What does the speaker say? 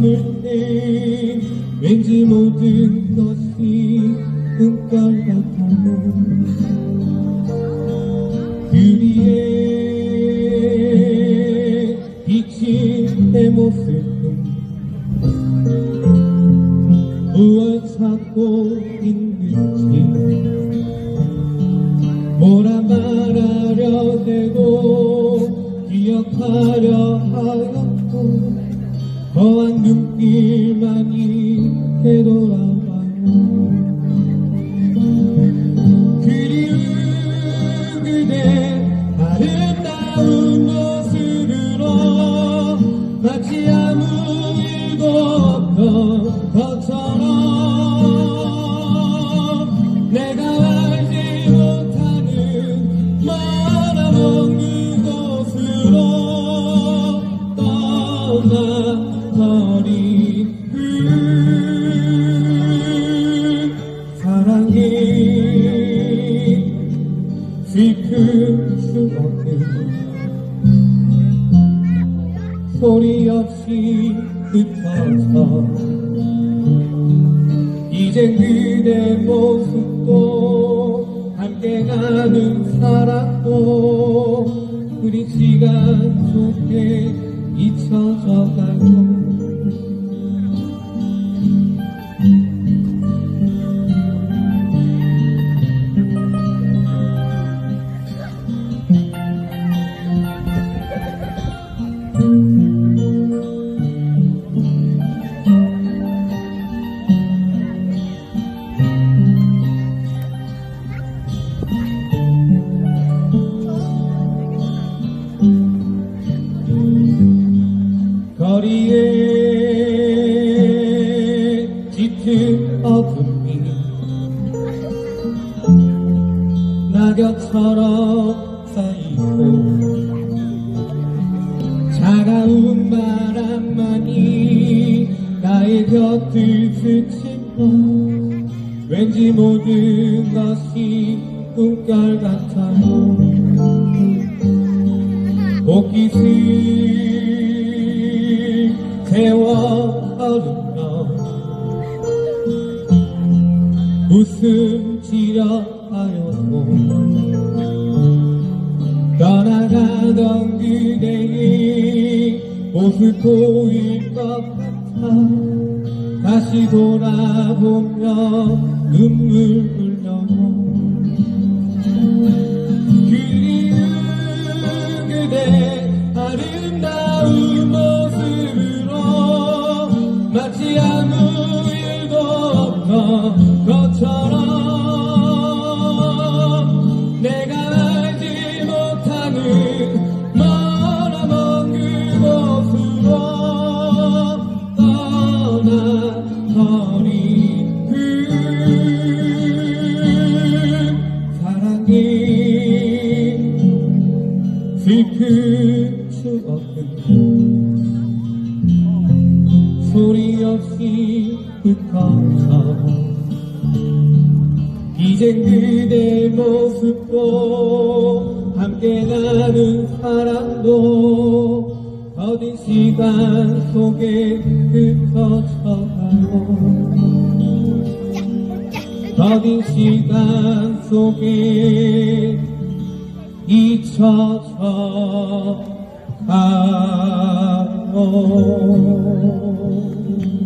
머물 때 왠지 모든 것이 꿈깔 같아요. 그리에 비친 내 모습은 무엇 찾고 있는지 뭐라 말하려 해도 기억하려 하였고 허한 눈길만이 되돌아와요. 그리운 그대 아름다운 모습으로 마치 아무 일도 없던 것처럼 내가 알지 못하는 멀어먼 그곳으로 떠나버린 사랑이 슬픈 추억은 소리 없이 흩어져 이젠 그대 모습도 함께 가는 사랑도 우리 시간 속에 잊혀져 가요. 거리에 짙은 어둠이 낙엽처럼 쌓이고 차가운 바람만이 나의 곁을 스치고 왠지 모든 것이 꿈결 같아요. 옷깃을 세워 어른너 웃음 지려 하였고 떠나가던 그대의 모습 보일 것 같아 다시 돌아보며 눈물 흘려요. 그리운 그대 아름다운 모습으로 마치 아무 일도 없던 것처럼 내가 알지 못하는 멀어먼 그곳으로 떠나버린 사랑이 슬픈 추억은 소리 없이 흩어져 이젠 그대 모습도 함께 가는 사랑도 더딘 시간 속에 흩어져 가요. 더딘 시간 속에 잊혀져 가요.